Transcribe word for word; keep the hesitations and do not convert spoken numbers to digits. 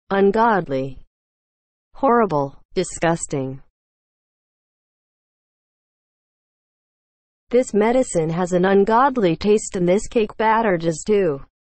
ungodly, horrible, disgusting. This medicine has an ungodly taste and this cake batter does too.